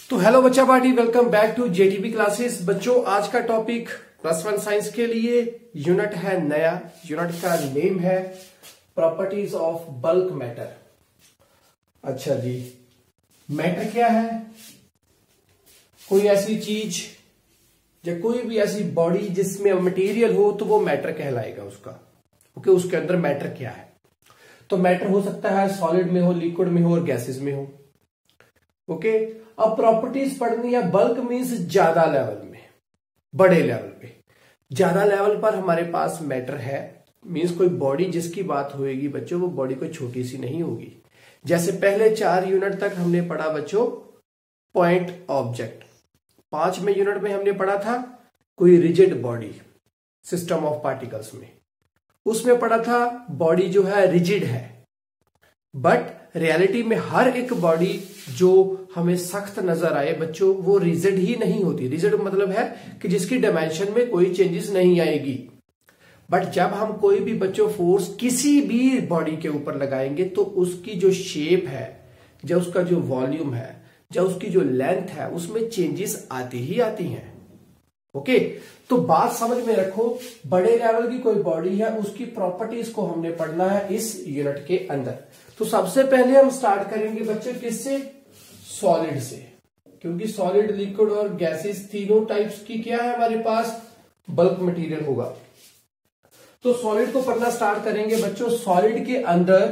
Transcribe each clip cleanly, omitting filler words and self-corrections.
तो हेलो बच्चा party, welcome back to JTB classes. बच्चों, आज का टॉपिक +1 साइंस के लिए यूनिट है नया। यूनिट का नेम है प्रॉपर्टीज ऑफ बल्क मैटर। अच्छा जी, मैटर क्या है? कोई ऐसी चीज या कोई भी ऐसी बॉडी जिसमें मटेरियल हो तो वो मैटर कहलाएगा उसका। ओके, उसके अंदर मैटर क्या है? तो मैटर हो सकता है सॉलिड में हो, लिक्विड में हो और गैसेस में हो। ओके, अब प्रॉपर्टीज पढ़नी है। बल्क मीन्स ज्यादा लेवल में, बड़े लेवल पे। ज्यादा लेवल पर हमारे पास मैटर है, मीन्स कोई बॉडी जिसकी बात होगी बच्चों, वो बॉडी कोई छोटी सी नहीं होगी। जैसे पहले 4 यूनिट तक हमने पढ़ा बच्चों पॉइंट ऑब्जेक्ट। 5वें यूनिट में हमने पढ़ा था कोई rigid body, system of particles में। उसमें पढ़ा था बॉडी जो है रिजिड है, बट रियलिटी में हर एक बॉडी जो हमें सख्त नजर आए बच्चों, वो रिजिड ही नहीं होती। रिजिड मतलब है कि जिसकी डायमेंशन में कोई चेंजेस नहीं आएगी। बट जब हम कोई भी बच्चों फोर्स किसी भी बॉडी के ऊपर लगाएंगे तो उसकी जो शेप है, जो उसका जो वॉल्यूम है, जो उसकी जो लेंथ है, उसमें चेंजेस आती ही आती हैं। ओके, तो बात समझ में रखो। बड़े लेवल की कोई बॉडी है, उसकी प्रॉपर्टीज को हमने पढ़ना है इस यूनिट के अंदर। तो सबसे पहले हम स्टार्ट करेंगे बच्चे किससे? सॉलिड से, क्योंकि सॉलिड, लिक्विड और गैसेस तीनों टाइप्स की क्या है हमारे पास? बल्क मटेरियल होगा। तो सॉलिड को पढ़ना स्टार्ट करेंगे बच्चों। सॉलिड के अंदर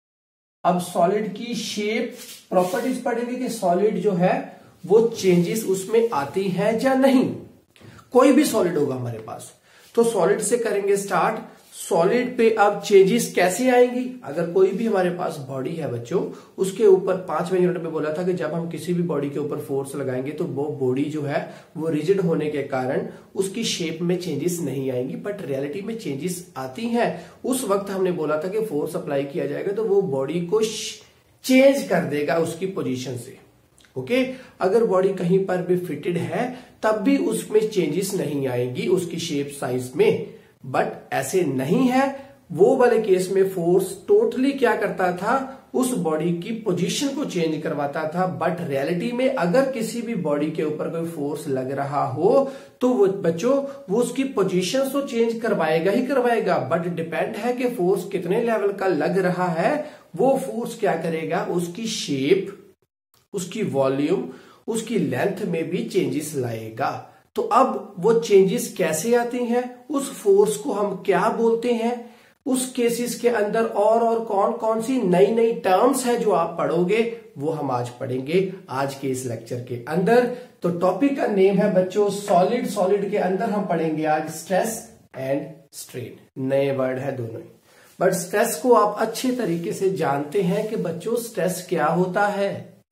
अब सॉलिड की शेप, प्रॉपर्टीज पढ़ेंगे कि सॉलिड जो है वो चेंजेस उसमें आती हैं या नहीं। कोई भी सॉलिड होगा हमारे पास, तो सॉलिड से करेंगे स्टार्ट। सॉलिड पे अब चेंजेस कैसे आएंगी? अगर कोई भी हमारे पास बॉडी है बच्चों, उसके ऊपर 5वें यूनिट में बोला था कि जब हम किसी भी बॉडी के ऊपर फोर्स लगाएंगे तो वो बॉडी जो है वो रिजिड होने के कारण उसकी शेप में चेंजेस नहीं आएंगी, बट रियलिटी में चेंजेस आती हैं। उस वक्त हमने बोला था कि फोर्स अप्लाई किया जाएगा तो वो बॉडी को चेंज कर देगा उसकी पोजीशन से। ओके, अगर बॉडी कहीं पर भी फिटेड है तब भी उसमें चेंजेस नहीं आएंगी उसकी शेप साइज में। बट ऐसे नहीं है, वो वाले केस में फोर्स टोटली क्या करता था? उस बॉडी की पोजीशन को चेंज करवाता था। बट रियलिटी में अगर किसी भी बॉडी के ऊपर कोई फोर्स लग रहा हो तो वो बच्चों वो उसकी पोजीशन तो चेंज करवाएगा ही करवाएगा, बट डिपेंड है कि फोर्स कितने लेवल का लग रहा है। वो फोर्स क्या करेगा? उसकी शेप, उसकी वॉल्यूम, उसकी लेंथ में भी चेंजेस लाएगा। तो अब वो चेंजेस कैसे आती हैं? उस फोर्स को हम क्या बोलते हैं? उस केसेस के अंदर और कौन कौन सी नई नई टर्म्स है जो आप पढ़ोगे, वो हम आज पढ़ेंगे आज के इस लेक्चर के अंदर। तो टॉपिक का नेम है बच्चों सॉलिड। सॉलिड के अंदर हम पढ़ेंगे आज स्ट्रेस एंड स्ट्रेन। नए वर्ड है दोनों ही, बट स्ट्रेस को आप अच्छे तरीके से जानते हैं कि बच्चों स्ट्रेस क्या होता है।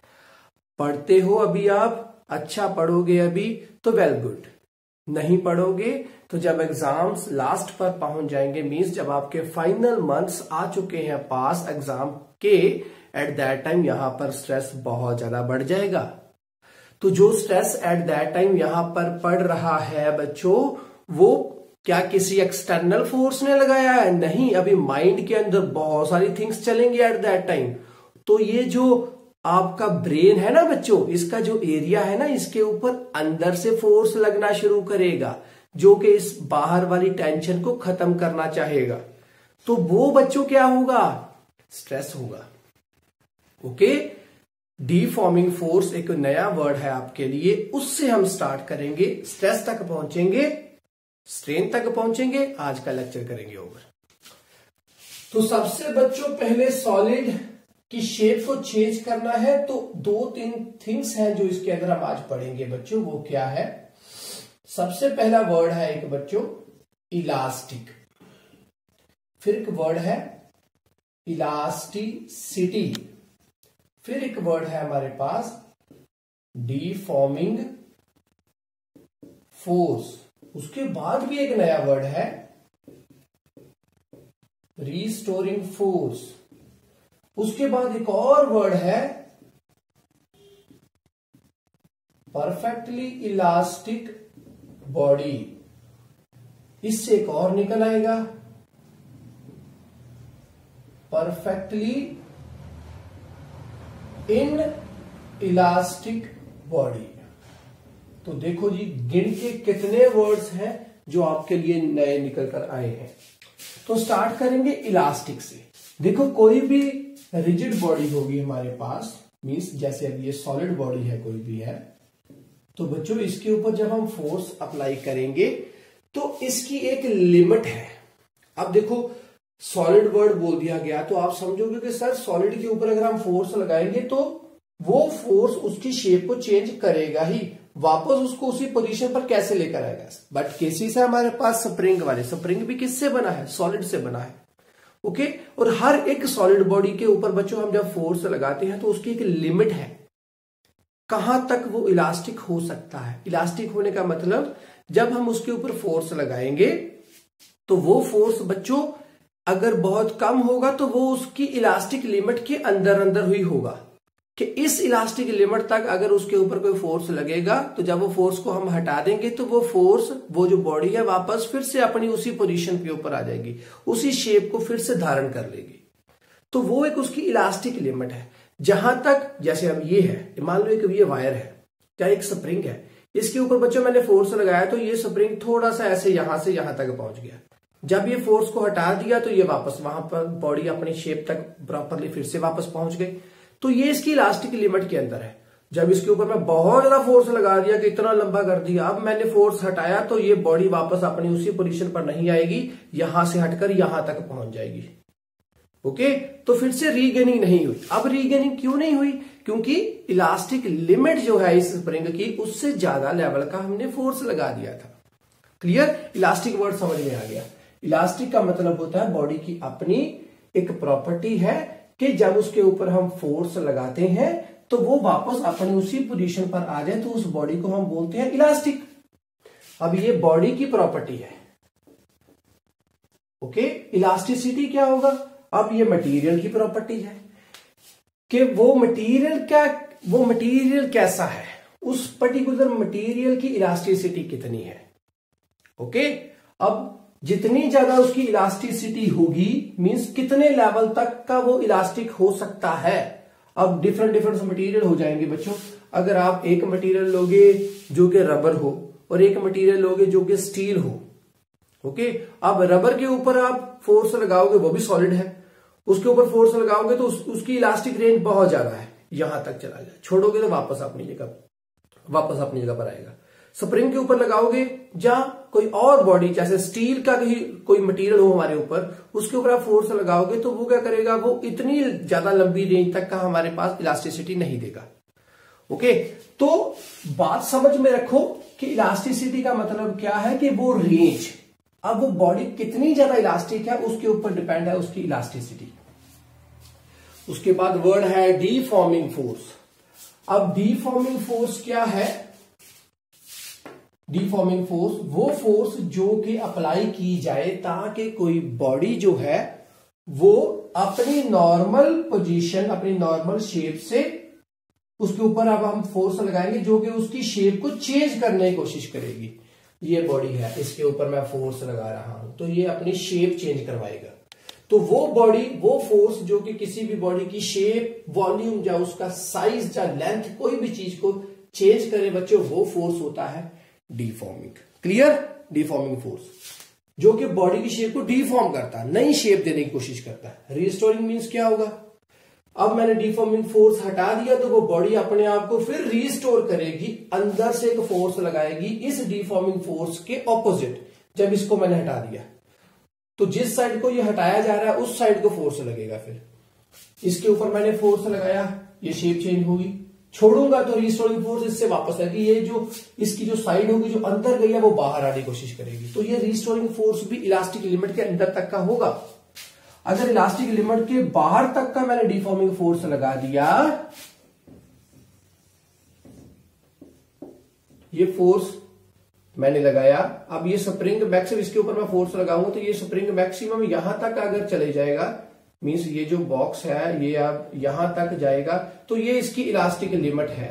पढ़ते हो अभी आप? अच्छा पढ़ोगे अभी तो वेल गुड। नहीं पढ़ोगे तो जब एग्जाम्स लास्ट पर पहुंच जाएंगे, मींस जब आपके फाइनल मंथ्स आ चुके हैं पास एग्जाम के, एट दैट टाइम यहां पर स्ट्रेस बहुत ज्यादा बढ़ जाएगा। तो जो स्ट्रेस एट दैट टाइम यहां पर पड़ रहा है बच्चों, वो क्या किसी एक्सटर्नल फोर्स ने लगाया है? नहीं, अभी माइंड के अंदर बहुत सारी थिंग्स चलेंगी एट दैट टाइम। तो ये जो आपका ब्रेन है ना बच्चों, इसका जो एरिया है ना, इसके ऊपर अंदर से फोर्स लगना शुरू करेगा जो कि इस बाहर वाली टेंशन को खत्म करना चाहेगा। तो वो बच्चों क्या होगा? स्ट्रेस होगा। ओके, डीफॉर्मिंग फोर्स एक नया वर्ड है आपके लिए, उससे हम स्टार्ट करेंगे। स्ट्रेस तक पहुंचेंगे, स्ट्रेन तक पहुंचेंगे, आज का लेक्चर करेंगे ओवर। तो सबसे बच्चों पहले सॉलिड की शेप को चेंज करना है तो 2-3 थिंग्स हैं जो इसके अंदर हम आज पढ़ेंगे बच्चों। वो क्या है? सबसे पहला वर्ड है एक बच्चों इलास्टिक, फिर एक वर्ड है इलास्टिसिटी, फिर एक वर्ड है हमारे पास डीफॉर्मिंग फोर्स, उसके बाद भी एक नया वर्ड है रीस्टोरिंग फोर्स, उसके बाद एक और वर्ड है परफेक्टली इलास्टिक बॉडी। इससे एक और निकल आएगा परफेक्टली इन इलास्टिक बॉडी। तो देखो जी, गिन के कितने वर्ड्स हैं जो आपके लिए नए निकल कर आए हैं। तो स्टार्ट करेंगे इलास्टिक से। देखो, कोई भी रिजिड बॉडी होगी हमारे पास, मींस जैसे अब ये सॉलिड बॉडी है, कोई भी है, तो बच्चों इसके ऊपर जब हम फोर्स अप्लाई करेंगे तो इसकी एक लिमिट है। अब देखो, सॉलिड वर्ड बोल दिया गया तो आप समझोगे कि सर सॉलिड के ऊपर अगर हम फोर्स लगाएंगे तो वो फोर्स उसकी शेप को चेंज करेगा ही, वापस उसको उसी पोजीशन पर कैसे लेकर आएगा। बट केसेस है हमारे पास स्प्रिंग वाले। स्प्रिंग भी किससे बना है? सॉलिड से बना है। ओके, और हर एक सॉलिड बॉडी के ऊपर बच्चों हम जब फोर्स लगाते हैं तो उसकी एक लिमिट है, कहां तक वो इलास्टिक हो सकता है। इलास्टिक होने का मतलब जब हम उसके ऊपर फोर्स लगाएंगे तो वो फोर्स बच्चों अगर बहुत कम होगा तो वो उसकी इलास्टिक लिमिट के अंदर अंदर हुई होगा, कि इस इलास्टिक लिमिट तक अगर उसके ऊपर कोई फोर्स लगेगा तो जब वो फोर्स को हम हटा देंगे तो वो फोर्स, वो जो बॉडी है, वापस फिर से अपनी उसी पोजीशन के ऊपर आ जाएगी, उसी शेप को फिर से धारण कर लेगी। तो वो एक उसकी इलास्टिक लिमिट है। जहां तक, जैसे अब ये है, मान लो एक ये वायर है या एक स्प्रिंग है, इसके ऊपर बच्चों मैंने फोर्स लगाया तो ये स्प्रिंग थोड़ा सा ऐसे यहां से यहां तक पहुंच गया। जब ये फोर्स को हटा दिया तो ये वापस वहां पर बॉडी अपनी शेप तक प्रॉपरली फिर से वापस पहुंच गई। तो ये इसकी इलास्टिक लिमिट के अंदर है। जब इसके ऊपर मैं बहुत ज्यादा फोर्स लगा दिया कि इतना लंबा कर दिया, अब मैंने फोर्स हटाया तो ये बॉडी वापस अपनी उसी पोजीशन पर नहीं आएगी, यहां से हटकर यहां तक पहुंच जाएगी। ओके, तो फिर से रीगेनिंग नहीं हुई। अब रीगेनिंग क्यों नहीं हुई? क्योंकि इलास्टिक लिमिट जो है इस स्प्रिंग की, उससे ज्यादा लेवल का हमने फोर्स लगा दिया था। क्लियर? इलास्टिक वर्ड समझ में आ गया। इलास्टिक का मतलब होता है बॉडी की अपनी एक प्रॉपर्टी है कि जब उसके ऊपर हम फोर्स लगाते हैं तो वो वापस अपनी उसी पोजीशन पर आ जाए, तो उस बॉडी को हम बोलते हैं इलास्टिक। अब ये बॉडी की प्रॉपर्टी है। ओके, इलास्टिसिटी क्या होगा? अब ये मटेरियल की प्रॉपर्टी है कि वो मटेरियल कैसा है, उस पर्टिकुलर मटेरियल की इलास्टिसिटी कितनी है। ओके, अब जितनी ज्यादा उसकी इलास्टिसिटी होगी, मींस कितने लेवल तक का वो इलास्टिक हो सकता है। अब डिफरेंट मटेरियल हो जाएंगे बच्चों। अगर आप एक मटेरियल लोगे जो कि रबर हो और एक मटेरियल लोगे जो कि स्टील हो, ओके, अब रबर के ऊपर आप फोर्स लगाओगे, वो भी सॉलिड है, उसके ऊपर फोर्स लगाओगे तो उसकी इलास्टिक रेंज बहुत ज्यादा है, यहां तक चला जाए, छोड़ोगे तो वापस अपनी जगह पर आएगा। स्प्रिंग के ऊपर लगाओगे या कोई और बॉडी जैसे स्टील का कोई मटेरियल हो हमारे ऊपर, उसके ऊपर आप फोर्स लगाओगे तो वो क्या करेगा, वो इतनी ज्यादा लंबी रेंज तक का हमारे पास इलास्टिसिटी नहीं देगा। ओके, तो बात समझ में रखो कि इलास्टिसिटी का मतलब क्या है कि वो रेंज, अब वो बॉडी कितनी ज्यादा इलास्टिक है उसके ऊपर डिपेंड है उसकी इलास्टिसिटी। उसके बाद वर्ड है डीफॉर्मिंग फोर्स। अब डीफॉर्मिंग फोर्स क्या है? डीफॉर्मिंग फोर्स वो फोर्स जो कि अप्लाई की जाए ताकि कोई बॉडी जो है वो अपनी नॉर्मल पोजीशन, अपनी नॉर्मल शेप से, उसके ऊपर अब हम फोर्स लगाएंगे जो कि उसकी शेप को चेंज करने की कोशिश करेगी। ये बॉडी है, इसके ऊपर मैं फोर्स लगा रहा हूं तो ये अपनी शेप चेंज करवाएगा। तो वो बॉडी, वो फोर्स जो कि किसी भी बॉडी की शेप, वॉल्यूम या उसका साइज या लेंथ, कोई भी चीज को चेंज करे बच्चों, वो फोर्स होता है डीफॉर्मिंग। क्लियर? डीफॉर्मिंग फोर्स जो कि बॉडी की शेप को डीफॉर्म करता है, नई शेप देने की कोशिश करता है। रिस्टोरिंग मींस क्या होगा? अब मैंने डीफॉर्मिंग फोर्स हटा दिया तो वो बॉडी अपने आप को फिर रिस्टोर करेगी, अंदर से एक फोर्स लगाएगी इस डीफॉर्मिंग फोर्स के ऑपोजिट। जब इसको मैंने हटा दिया तो जिस साइड को ये हटाया जा रहा है उस साइड को फोर्स लगेगा। फिर इसके ऊपर मैंने फोर्स लगाया, ये शेप चेंज होगी, छोड़ूंगा तो रिस्टोरिंग फोर्स इससे वापस आएगी, ये जो इसकी जो साइड होगी जो अंदर गई है वो बाहर आने की कोशिश करेगी। तो ये रिस्टोरिंग फोर्स भी इलास्टिक लिमिट के अंदर तक का होगा। अगर इलास्टिक लिमिट के बाहर तक का मैंने डीफॉर्मिंग फोर्स लगा दिया, ये फोर्स मैंने लगाया, अब ये स्प्रिंग मैक्सिमम, इसके ऊपर मैं फोर्स लगाऊंगा तो ये स्प्रिंग मैक्सिमम यहां तक अगर चले जाएगा, मींस ये जो बॉक्स है ये अब यहां तक जाएगा, तो ये इसकी इलास्टिक लिमिट है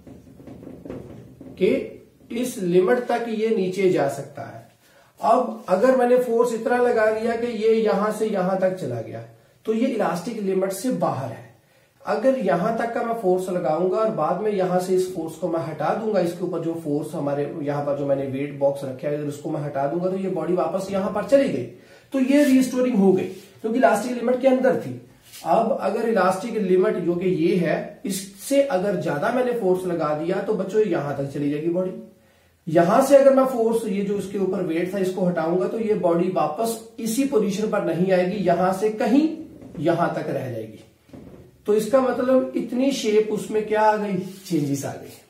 कि इस लिमिट तक ये नीचे जा सकता है। अब अगर मैंने फोर्स इतना लगा दिया कि ये यहां से यहां तक चला गया तो ये इलास्टिक लिमिट से बाहर है। अगर यहां तक का मैं फोर्स लगाऊंगा और बाद में यहां से इस फोर्स को मैं हटा दूंगा, इसके ऊपर जो फोर्स हमारे यहां पर जो मैंने वेट बॉक्स रखा है अगर उसको मैं हटा दूंगा तो ये बॉडी वापस यहां पर चली गई, तो ये रिस्टोरिंग हो गई क्योंकि इलास्टिक लिमिट के अंदर थी। अब अगर इलास्टिक लिमिट जो कि ये है, इससे अगर ज्यादा मैंने फोर्स लगा दिया तो बच्चों यहां तक चली जाएगी बॉडी। यहां से अगर मैं फोर्स ये जो इसके ऊपर वेट था इसको हटाऊंगा तो ये बॉडी वापस इसी पोजीशन पर नहीं आएगी, यहां से कहीं यहां तक रह जाएगी। तो इसका मतलब इतनी शेप उसमें क्या आ गई, चेंजेस आ गई,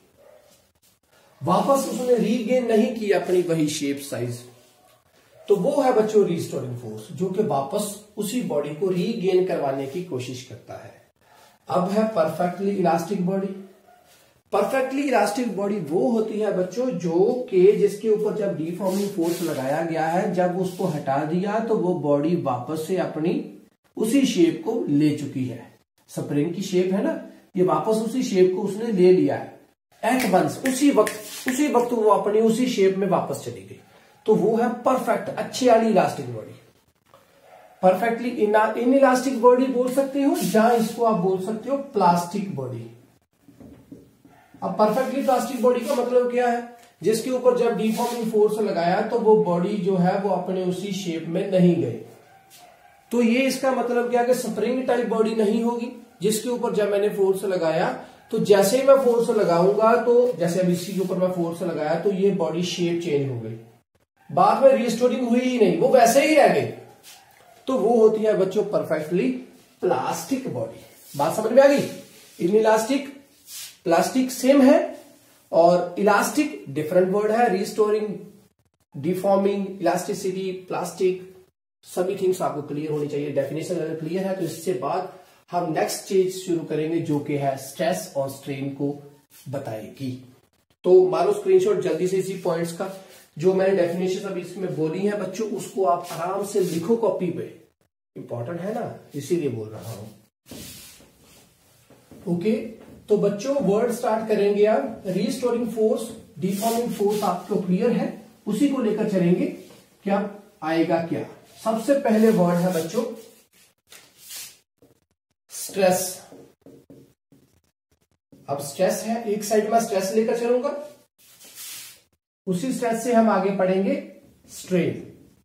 वापस उसने रीगेन नहीं की अपनी वही शेप साइज। तो वो है बच्चों रिस्टोरिंग फोर्स, जो कि वापस उसी बॉडी को रीगेन करवाने की कोशिश करता है। अब है perfectly elastic body. Perfectly elastic body वो होती है बच्चों जो कि जिसके ऊपर जब डिफॉर्मिंग फोर्स लगाया गया है, जब उसको हटा दिया तो वो बॉडी वापस से अपनी उसी शेप को ले चुकी है। स्प्रिंग की शेप है ना, ये वापस उसी शेप को उसने ले लिया है एट वंस, उसी वक्त वो अपनी उसी शेप में वापस चली गई। तो वो है परफेक्ट, अच्छी वाली elastic body. Perfectly inelastic body बोल सकते हो, या इसको आप बोल सकते हो प्लास्टिक बॉडी। अब परफेक्टली प्लास्टिक बॉडी का मतलब क्या है, जिसके ऊपर जब डिफॉर्मिंग फोर्स लगाया तो वो बॉडी जो है वो अपने उसी शेप में नहीं गई। तो ये इसका मतलब क्या कि स्प्रिंग टाइप बॉडी नहीं होगी, जिसके ऊपर जब मैंने फोर्स लगाया तो जैसे ही मैं फोर्स लगाऊंगा, तो जैसे अब इसी के ऊपर मैं फोर्स लगाया तो ये बॉडी शेप चेंज हो गई, बाद में रिस्टोरिंग हुई ही नहीं, वो वैसे ही रह गई। तो वो होती है बच्चों परफेक्टली प्लास्टिक बॉडी। बात समझ में आ गई। इन इलास्टिक प्लास्टिक सेम है और इलास्टिक डिफरेंट वर्ड है। रिस्टोरिंग, डिफॉर्मिंग, इलास्टिसिटी, प्लास्टिक, सभी थिंग्स आपको क्लियर होनी चाहिए। डेफिनेशन अगर क्लियर है तो इससे बाद हम नेक्स्ट चीज शुरू करेंगे जो कि है स्ट्रेस और स्ट्रेन को बताएगी। तो मारो स्क्रीनशॉट जल्दी से इसी पॉइंट्स का, जो मैंने डेफिनेशन अभी इसमें बोली है बच्चों उसको आप आराम से लिखो कॉपी पे, इंपॉर्टेंट है ना, इसीलिए बोल रहा हूं। ओके, तो बच्चों वर्ड स्टार्ट करेंगे आप। रिस्टोरिंग फोर्स, डिफॉर्मिंग फोर्स आपको क्लियर है, उसी को लेकर चलेंगे। क्या आएगा, क्या सबसे पहले वर्ड है बच्चों स्ट्रेस। अब स्ट्रेस है, एक साइड में स्ट्रेस लेकर चलूंगा, उसी स्ट्रेस से हम आगे पढ़ेंगे स्ट्रेन।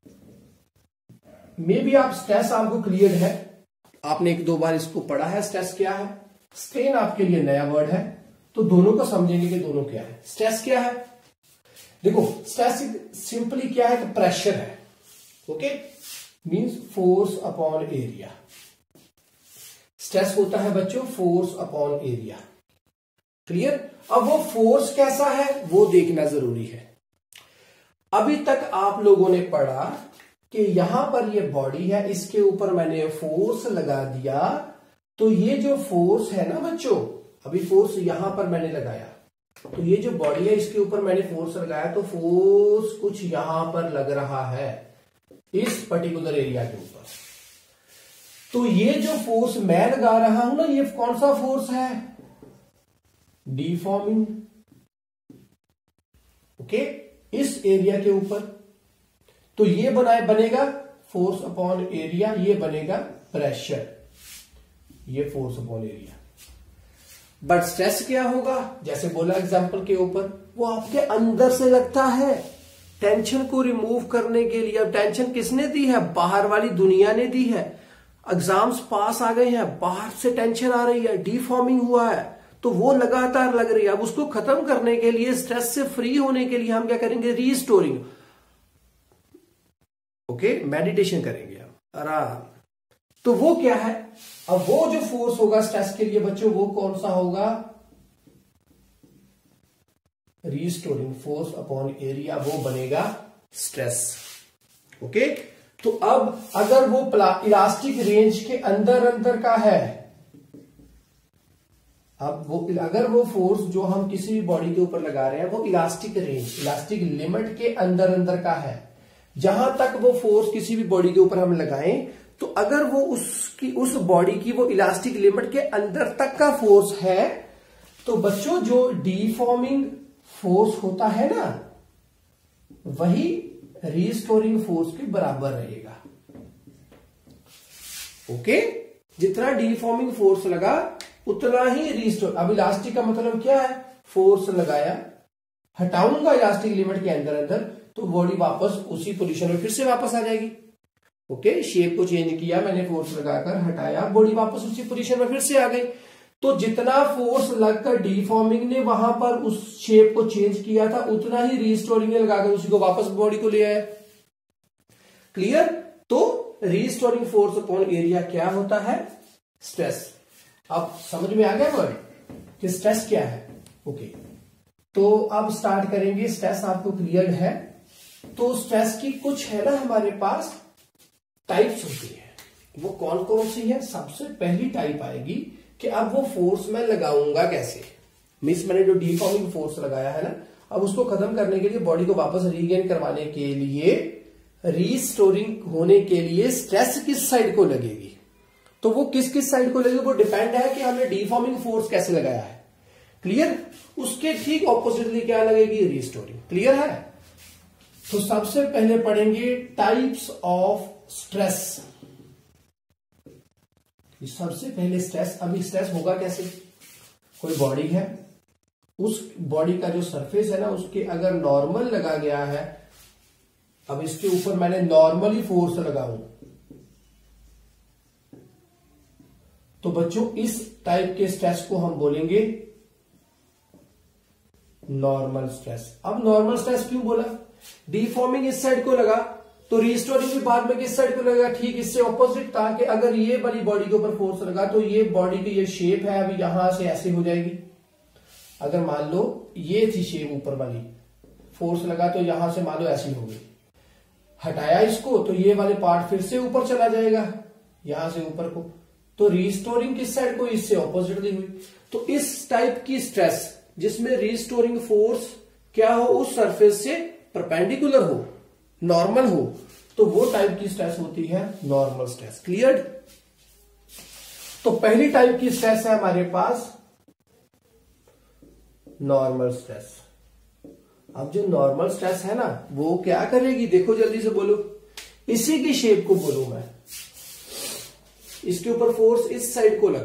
मे भी आप स्ट्रेस आपको क्लियर है, आपने एक दो बार इसको पढ़ा है स्ट्रेस क्या है। स्ट्रेन आपके लिए नया वर्ड है, तो दोनों को समझेंगे कि दोनों क्या है। स्ट्रेस क्या है, देखो स्ट्रेस सिंपली क्या है कि प्रेशर है। Okay, means force upon area. Stress होता है बच्चों फोर्स अपॉन एरिया, क्लियर। अब वो फोर्स कैसा है वो देखना जरूरी है। अभी तक आप लोगों ने पढ़ा कि यहां पर ये बॉडी है, इसके ऊपर मैंने फोर्स लगा दिया, तो ये जो फोर्स है ना बच्चों, अभी फोर्स यहां पर मैंने लगाया, तो ये जो बॉडी है इसके ऊपर मैंने फोर्स लगाया, तो फोर्स कुछ यहां पर लग रहा है इस पर्टिकुलर एरिया के ऊपर। तो ये जो फोर्स मैं लगा रहा हूं ना, ये कौन सा फोर्स है, डिफॉर्मिंग। ओके, इस एरिया के ऊपर, तो ये बनेगा फोर्स अपॉन एरिया, ये बनेगा प्रेशर, ये force upon area. But stress क्या होगा, जैसे बोला एग्जांपल के ऊपर, वो आपके अंदर से लगता है, टेंशन को रिमूव करने के लिए। अब टेंशन किसने दी है, बाहर वाली दुनिया ने दी है। एग्जाम्स पास आ गए हैं, बाहर से टेंशन आ रही है, डिफॉर्मिंग हुआ है, तो वो लगातार लग रही है। अब उसको खत्म करने के लिए, स्ट्रेस से फ्री होने के लिए हम क्या करेंगे, रीस्टोरिंग। ओके, मेडिटेशन करेंगे हम, आराम। तो वो क्या है, अब वो जो फोर्स होगा स्ट्रेस के लिए बच्चों, वो कौन सा होगा, रीस्टोरिंग फोर्स अपॉन एरिया, वो बनेगा स्ट्रेस। ओके, तो अब अगर वो इलास्टिक रेंज के अंदर का है, अब वो अगर वो फोर्स जो हम किसी भी बॉडी के ऊपर लगा रहे हैं वो इलास्टिक रेंज, इलास्टिक लिमिट के अंदर का है, जहां तक वो फोर्स किसी भी बॉडी के ऊपर हम लगाएं, तो अगर वो उस बॉडी की वो इलास्टिक लिमिट के अंदर तक का फोर्स है, तो बच्चों जो डिफॉर्मिंग फोर्स होता है ना, वही रीस्टोरिंग फोर्स के बराबर रहेगा। ओके, जितना डिफॉर्मिंग फोर्स लगा उतना ही रीस्टोर। अब इलास्टिक का मतलब क्या है, फोर्स लगाया, हटाऊंगा इलास्टिक लिमिट के अंदर तो बॉडी वापस उसी पोजीशन में फिर से वापस आ जाएगी। ओके, शेप को चेंज किया मैंने, फोर्स लगाकर हटाया, बॉडी वापस उसी पोजीशन में फिर से आ गई। तो जितना फोर्स लगकर डीफॉर्मिंग ने वहां पर उस शेप को चेंज किया था, उतना ही रीस्टोरिंग ने लगाकर उसी को वापस बॉडी को ले आया। क्लियर? तो रीस्टोरिंग फोर्स अपॉन एरिया क्या होता है, स्ट्रेस। अब समझ में आ गया वर्ड कि स्ट्रेस क्या है। ओके, तो अब स्टार्ट करेंगे। स्ट्रेस आपको क्लियर है? तो स्ट्रेस की कुछ है ना हमारे पास टाइप्स होती है, वो कौन कौन सी है? सबसे पहली टाइप आएगी कि अब वो फोर्स मैं लगाऊंगा कैसे। मीन्स मैंने जो डीफॉर्मिंग फोर्स लगाया है ना, अब उसको खत्म करने के लिए, बॉडी को वापस रीगेन करवाने के लिए, रीस्टोरिंग होने के लिए स्ट्रेस किस साइड को लगेगी। तो वो किस किस साइड को लगेगी, वो डिपेंड है कि हमने डीफॉर्मिंग फोर्स कैसे लगाया है। क्लियर? उसके ठीक ऑपोजिटली क्या लगेगी, रीस्टोरिंग। क्लियर है? तो सबसे पहले पढ़ेंगे टाइप्स ऑफ स्ट्रेस। सबसे पहले स्ट्रेस, अभी स्ट्रेस होगा कैसे? कोई बॉडी है, उस बॉडी का जो सरफेस है ना, उसके अगर नॉर्मल लगा गया है, अब इसके ऊपर मैंने नॉर्मली फोर्स लगाऊं, तो बच्चों इस टाइप के स्ट्रेस को हम बोलेंगे नॉर्मल स्ट्रेस। अब नॉर्मल स्ट्रेस क्यों बोला? डीफॉर्मिंग इस साइड को लगा, तो रीस्टोरिंग भी बाद में किस साइड को लगेगा, ठीक इससे ऑपोजिट, ताकि अगर ये वाली बॉडी के ऊपर फोर्स लगा तो ये बॉडी की ये शेप है अभी यहां से ऐसे हो जाएगी। अगर मान लो ये थी शेप ऊपर वाली, फोर्स लगा तो यहां से मान लो ऐसी हो गई, हटाया इसको तो ये वाले पार्ट फिर से ऊपर चला जाएगा यहां से ऊपर को। तो रीस्टोरिंग किस साइड को, इससे ऑपोजिटली हुई। तो इस टाइप की स्ट्रेस जिसमें रीस्टोरिंग फोर्स क्या हो, उस सरफेस से परपेंडिकुलर हो, नॉर्मल हो, तो वो टाइप की स्ट्रेस होती है नॉर्मल स्ट्रेस। क्लियर? तो पहली टाइप की स्ट्रेस है हमारे पास नॉर्मल स्ट्रेस। अब जो नॉर्मल स्ट्रेस है ना, वो क्या करेगी, देखो जल्दी से बोलो, इसी की शेप को बोलूं मैं, इसके ऊपर फोर्स इस साइड को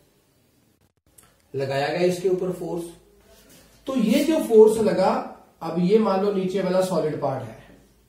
लगाया गया इसके ऊपर फोर्स, तो ये जो फोर्स लगा, अब ये मान लो नीचे वाला सॉलिड पार्ट है,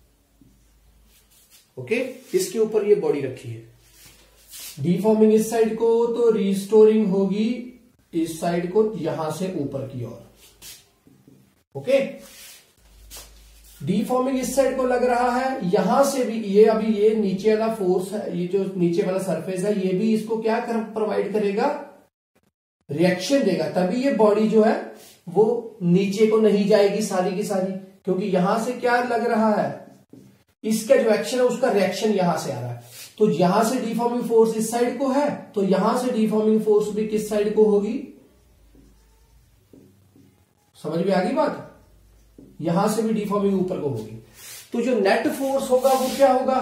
ओके, इसके ऊपर ये बॉडी रखी है, डीफॉर्मिंग इस साइड को, तो रीस्टोरिंग होगी इस साइड को यहां से ऊपर की ओर। ओके, डीफॉर्मिंग इस साइड को लग रहा है, यहां से भी ये, अभी ये नीचे वाला फोर्स है, ये जो नीचे वाला सरफेस है, ये भी इसको क्या प्रोवाइड करेगा, रिएक्शन देगा, तभी ये बॉडी जो है वो नीचे को नहीं जाएगी सारी की सारी, क्योंकि यहां से क्या लग रहा है, इसका जो एक्शन है उसका रिएक्शन यहां से आ रहा है। तो यहां से डीफॉर्मिंग फोर्स इस साइड को है, तो यहां से डीफॉर्मिंग फोर्स भी किस साइड को होगी, समझ में आ गई बात, यहां से भी डीफॉर्मिंग ऊपर को होगी। तो जो नेट फोर्स होगा वो क्या होगा,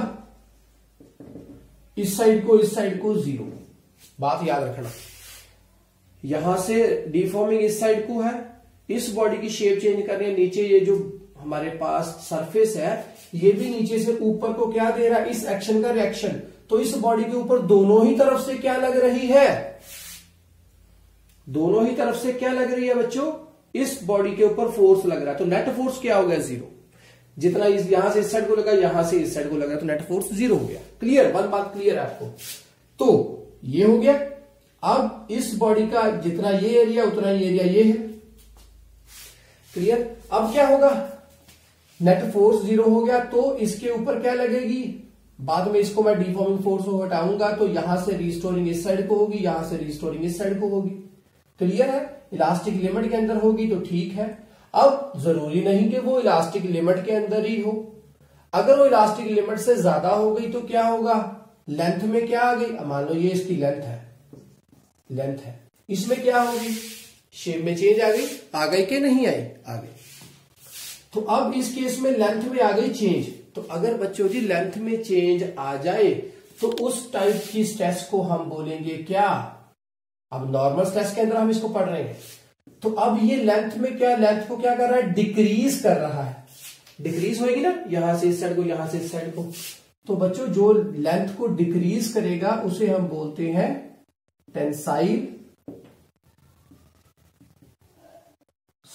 इस साइड को जीरो। बात याद रखना, यहां से डीफॉर्मिंग इस साइड को है, इस बॉडी की शेप चेंज करनी है, नीचे ये जो हमारे पास सरफेस है ये भी नीचे से ऊपर को क्या दे रहा है, इस एक्शन का रिएक्शन। तो इस बॉडी के ऊपर दोनों ही तरफ से क्या लग रही है, दोनों ही तरफ से क्या लग रही है बच्चों, इस बॉडी के ऊपर फोर्स लग रहा है। तो नेट फोर्स क्या हो गया, जीरो। जितना यहां से इस साइड को लगा, यहां से इस साइड को लगा, तो नेट फोर्स जीरो हो गया। क्लियर, वन बात क्लियर है आपको। तो ये हो गया। अब इस बॉडी का जितना ये एरिया उतना ही एरिया ये है। क्लियर। अब क्या होगा, नेट फोर्स जीरो हो गया, तो इसके ऊपर क्या लगेगी, बाद में इसको मैं डीफॉर्मिंग फोर्स को हटाऊंगा तो यहां से रिस्टोरिंग इस साइड को होगी, यहां से रिस्टोरिंग इस साइड को होगी। क्लियर है, इलास्टिक लिमिट के अंदर होगी तो ठीक है। अब जरूरी नहीं कि वो इलास्टिक लिमिट के अंदर ही हो, अगर वो इलास्टिक लिमिट से ज्यादा हो गई तो क्या होगा, लेंथ में क्या आ गई, मान लो ये इसकी लेंथ है, इसमें क्या होगी, शेप में चेंज आ गई कि नहीं आई, आ गई। तो अब इस केस में लेंथ में आ गई चेंज। तो अगर बच्चों जी लेंथ में चेंज आ जाए तो उस टाइप की स्ट्रेस को हम बोलेंगे क्या, अब नॉर्मल स्ट्रेस के अंदर हम इसको पढ़ रहे हैं। तो अब ये लेंथ में क्या, लेंथ को क्या कर रहा है, डिक्रीज कर रहा है। डिक्रीज होगी ना, यहां से इस साइड को, यहां से इस साइड को। तो बच्चों जो लेंथ को डिक्रीज करेगा उसे हम बोलते हैं टेंसाइल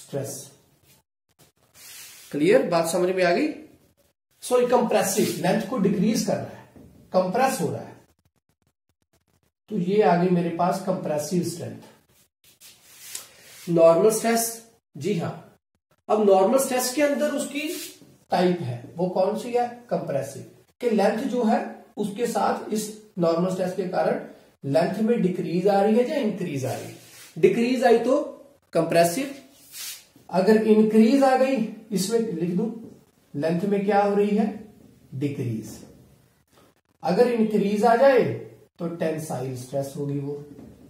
स्ट्रेस। क्लियर, बात समझ में आ गई। सॉरी, कंप्रेसिव, लेंथ को डिक्रीज कर रहा है, कंप्रेस हो रहा है, तो ये आ गई मेरे पास कंप्रेसिव स्ट्रेंथ। नॉर्मल स्ट्रेस, जी हां, अब नॉर्मल स्ट्रेस के अंदर उसकी टाइप है, वो कौन सी है, कंप्रेसिव, कि लेंथ जो है उसके साथ इस नॉर्मल स्ट्रेस के कारण लेंथ में डिक्रीज आ रही है या इंक्रीज आ रही है। डिक्रीज आई तो कंप्रेसिव, अगर इंक्रीज आ गई, इसमें लिख दूं लेंथ में क्या हो रही है, डिक्रीज। अगर इंक्रीज आ जाए तो टेंसाइल स्ट्रेस होगी, वो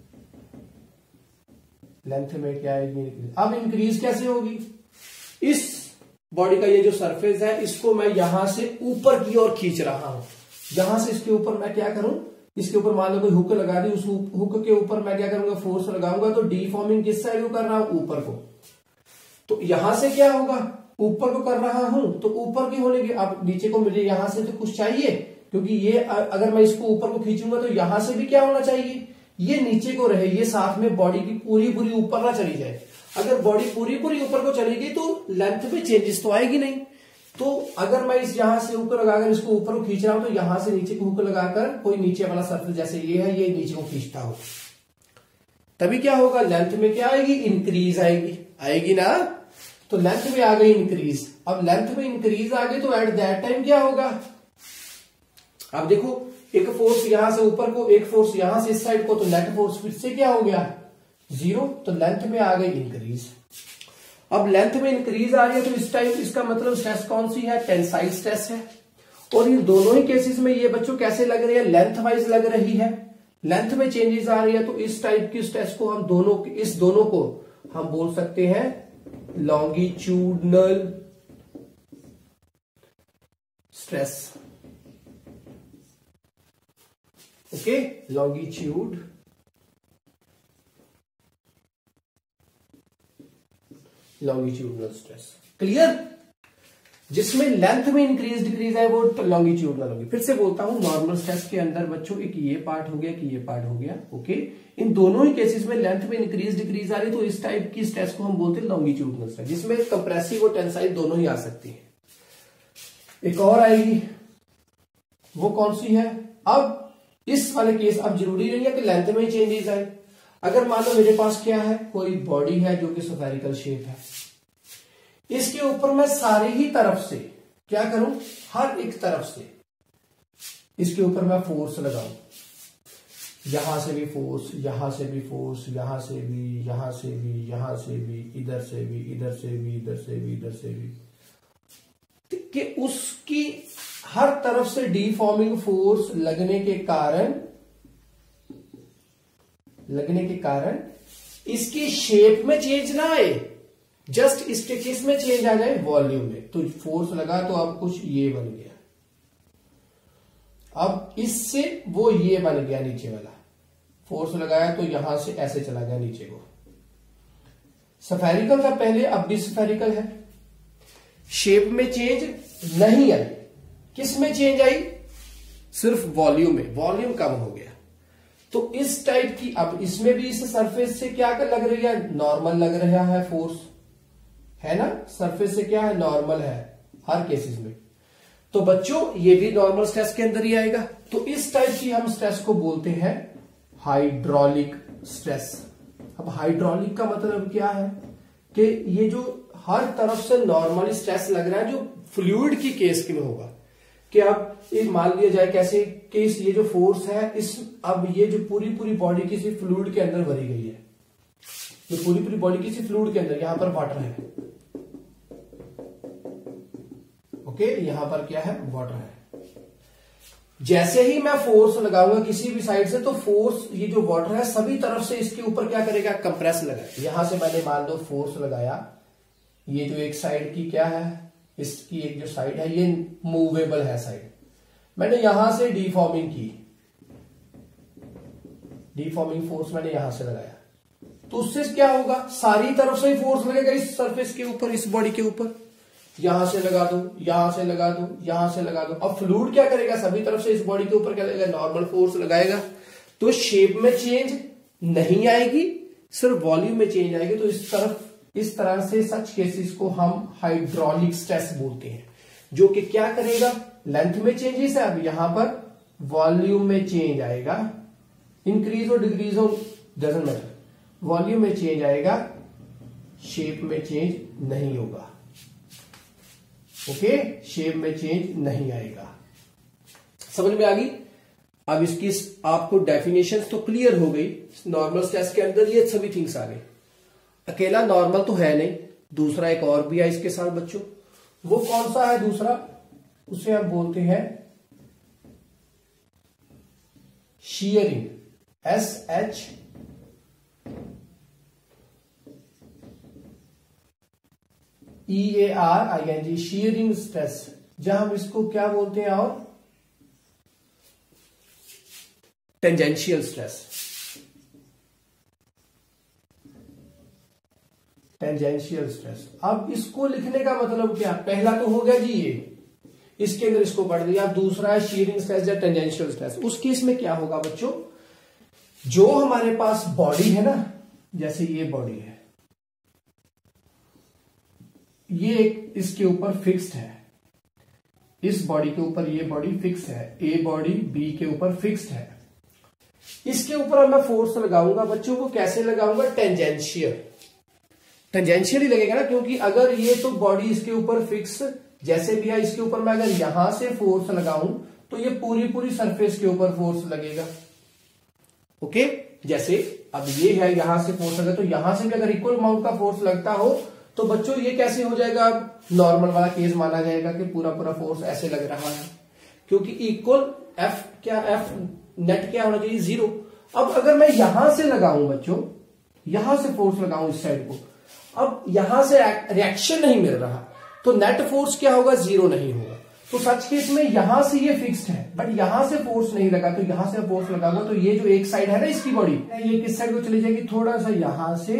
लेंथ में क्या आएगी, इंक्रीज। अब इंक्रीज कैसे होगी, इस बॉडी का ये जो सरफेस है इसको मैं यहां से ऊपर की ओर खींच रहा हूं, यहां से इसके ऊपर मैं क्या करूं, इसके ऊपर मान लो कोई हुक लगा दी, उस हुक के ऊपर मैं क्या करूंगा, फोर्स लगाऊंगा, तो डीफॉर्मिंग किस साइड को कर रहा हूं, ऊपर को। तो यहां से क्या होगा, ऊपर को कर रहा हूं तो ऊपर की होने की, अब नीचे को मुझे यहां से तो कुछ चाहिए, क्योंकि ये अगर मैं इसको ऊपर को खींचूंगा तो यहां से भी क्या होना चाहिए, ये नीचे को रहे, ये साथ में बॉडी की पूरी पूरी ऊपर ना चली जाए। अगर बॉडी पूरी पूरी ऊपर को चलेगी तो लेंथ में चेंजेस तो आएगी नहीं। तो अगर मैं इस यहां से हुक लगाकर इसको ऊपर को खींच रहा हूं तो यहां से नीचे को हुक लगाकर कोई नीचे वाला सर्फेस जैसे ये है, ये नीचे को खींचता हो, तभी क्या होगा, लेंथ में क्या आएगी, इंक्रीज आएगी, आएगी ना। तो लेंथ में आ गई इंक्रीज। अब लेंथ में इंक्रीज आ गई तो एट दैट टाइम क्या होगा, अब देखो एक फोर्स यहां से ऊपर को, एक फोर्स यहां से इस साइड को, तो नेट फोर्स फिर से क्या हो गया, जीरो। तो लेंथ में आ गई इंक्रीज। अब लेंथ में इंक्रीज आ रही है तो इस टाइम इसका मतलब स्ट्रेस कौन सी है, टेंसाइल स्ट्रेस है। और इन दोनों ही केसेस में ये बच्चों कैसे लग रही है, लेंथ वाइज लग रही है, लेंथ में चेंजेस आ रही है। तो इस टाइप की स्ट्रेस को हम दोनों, इस दोनों को हम बोल सकते हैं longitudinal stress. Okay, longitudinal stress, clear. जिसमें लेंथ में इंक्रीज डिक्रीज है वो लॉन्गिट्यूडनल होगी। फिर से बोलता हूं, नॉर्मल स्ट्रेस के अंदर बच्चों एक ये पार्ट हो गया कि ये पार्ट हो गया, ओके। इन दोनों ही केसेस में लेंथ में इंक्रीज डिक्रीज आ रही है तो इस टाइप की स्ट्रेस को हम बोलते हैं लॉन्गिट्यूडनल स्ट्रेस, जिसमें कंप्रेसिव और टेंसाइल दोनों ही आ सकती है। एक और आएगी, वो कौन सी है, अब इस वाले केस, अब जरूरी नहीं है कि लेंथ में चेंजेस आए। अगर मान लो मेरे पास क्या है, कोई बॉडी है जो कि स्फेरिकल शेप है, इसके ऊपर मैं सारी ही तरफ से क्या करूं, हर एक तरफ से इसके ऊपर मैं फोर्स लगाऊं, यहां से भी फोर्स, यहां से भी फोर्स, यहां से भी, यहां से भी, यहां से भी, इधर से भी, इधर से भी, इधर से भी, इधर से भी, कि उसकी हर तरफ से डीफॉर्मिंग फोर्स लगने के कारण इसकी शेप में चेंज ना आए, जस्ट इसके किस में चेंज आ जाए, वॉल्यूम में। तो फोर्स लगा तो अब कुछ ये बन गया, अब इससे वो ये बन गया, नीचे वाला फोर्स लगाया तो यहां से ऐसे चला गया नीचे को। स्फेरिकल था पहले, अब भी स्फेरिकल है, शेप में चेंज नहीं आई, किस में चेंज आई, सिर्फ वॉल्यूम में, वॉल्यूम कम हो गया। तो इस टाइप की, अब इसमें भी इस सरफेस से क्या कर लग रही है, नॉर्मल लग रहा है फोर्स, है ना, सरफेस से क्या है, नॉर्मल है हर केसेस में। तो बच्चों ये भी नॉर्मल स्ट्रेस के अंदर ही आएगा। तो इस टाइप की हम स्ट्रेस को बोलते हैं हाइड्रोलिक स्ट्रेस। अब हाइड्रोलिक का मतलब क्या है कि ये जो हर तरफ से नॉर्मली स्ट्रेस लग रहा है, जो फ्लूइड की केस में होगा, कि अब ये मान लिया जाए कैसे कि ये जो फोर्स है, इस अब ये जो पूरी पूरी बॉडी किसी फ्लूइड के अंदर भरी गई है, ये पूरी पूरी बॉडी किसी फ्लूइड के अंदर, यहां पर वाटर है, ओके, यहां पर क्या है, वाटर है। जैसे ही मैं फोर्स लगाऊंगा किसी भी साइड से, तो फोर्स, ये जो वाटर है सभी तरफ से इसके ऊपर क्या करेगा, कंप्रेस लगाएगा। यहां से मैंने मान लो फोर्स लगाया, ये जो एक साइड की क्या है, इसकी एक जो साइड है ये मूवेबल है साइड, मैंने यहां से डीफॉर्मिंग की, डीफॉर्मिंग फोर्स मैंने यहां से लगाया, तो उससे क्या होगा, सारी तरफ से ही फोर्स लगेगा इस सरफेस के ऊपर, इस बॉडी के ऊपर। यहां से लगा दो, यहां से लगा दो, यहां से लगा दो। अब फ्लूइड क्या करेगा, सभी तरफ से इस बॉडी के ऊपर क्या लगेगा, नॉर्मल फोर्स लगाएगा, तो शेप में चेंज नहीं आएगी, सिर्फ वॉल्यूम में चेंज आएगी। तो इस तरफ इस तरह से सच केसेस को हम हाइड्रोलिक स्ट्रेस बोलते हैं, जो कि क्या करेगा, लेंथ में चेंजेस है, अब यहां पर वॉल्यूम में चेंज आएगा, इंक्रीज और डिक्रीज हो डजंट मैटर, वॉल्यूम में चेंज आएगा, शेप में चेंज नहीं होगा। ओके, शेप में चेंज नहीं आएगा। समझ में आ गई? अब इसकी आपको डेफिनेशन तो क्लियर हो गई। नॉर्मल स्ट्रेस के अंदर ये सभी थिंग्स आ गई। अकेला नॉर्मल तो है नहीं, दूसरा एक और भी है इसके साथ बच्चों। वो कौन सा है दूसरा? उसे हम बोलते हैं शीयरिंग, SHEARING, शीयरिंग स्ट्रेस, जहां हम इसको क्या बोलते हैं, और टेंजेंशियल स्ट्रेस, टेंजेंशियल स्ट्रेस। अब इसको लिखने का मतलब क्या, पहला तो हो गया जी ये, इसके अंदर इसको पढ़ दिया। दूसरा है शीयरिंग स्ट्रेस या टेंजेंशियल स्ट्रेस। उस केस में क्या होगा बच्चों, जो हमारे पास बॉडी है ना, जैसे ये बॉडी है, ये इसके ऊपर फिक्स्ड है, इस बॉडी के ऊपर ये बॉडी फिक्स है, ए बॉडी बी के ऊपर फिक्स्ड है। इसके ऊपर मैं फोर्स लगाऊंगा बच्चों, को कैसे लगाऊंगा, टेंजेंशियल, टेंजेंशियल ही लगेगा ना, क्योंकि अगर ये तो बॉडी इसके ऊपर फिक्स जैसे भी है, इसके ऊपर मैं अगर यहां से फोर्स लगाऊं तो ये पूरी सरफेस के ऊपर फोर्स लगेगा। ओके, जैसे अब ये है, यहां से फोर्स लगा तो यहां से भी अगर इक्वल अमाउंट का फोर्स लगता हो तो बच्चों ये कैसे हो जाएगा, अब नॉर्मल वाला केस माना जाएगा कि पूरा फोर्स ऐसे लग रहा है, क्योंकि इक्वल एफ नेट क्या होना चाहिए, 0। अब अगर मैं यहां से लगाऊं बच्चों, यहां से फोर्स लगाऊं इस साइड को, अब यहां से रिएक्शन नहीं मिल रहा, तो नेट फोर्स क्या होगा, 0 नहीं होगा। तो सच केस में यहां से ये फिक्स्ड है, बट यहां से फोर्स नहीं लगा, तो यहां से फोर्स लगाऊंगा तो ये जो एक साइड है ना इसकी बॉडी, ये किस साइड को चली जाएगी, थोड़ा सा यहां से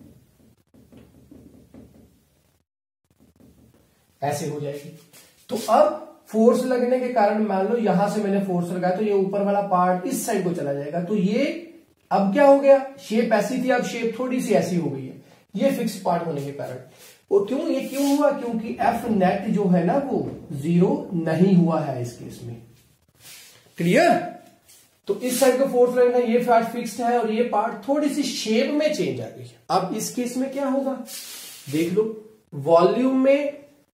ऐसे हो जाएगी। तो अब फोर्स लगने के कारण मान लो यहां से मैंने फोर्स लगाया तो ये ऊपर वाला पार्ट इस साइड को चला जाएगा, तो ये अब क्या हो गया, शेप ऐसी थी, अब शेप थोड़ी सी ऐसी हो गई है, ये फिक्स पार्ट होने के कारण। और क्यों ये क्यों हुआ, क्योंकि एफ नेट जो है ना वो 0 नहीं हुआ है इस केस में। क्लियर? तो इस साइड को फोर्स लगना, ये पार्ट फिक्स्ड है और ये पार्ट थोड़ी सी शेप में चेंज आ गई। अब इस केस में क्या होगा, देख लो, वॉल्यूम में,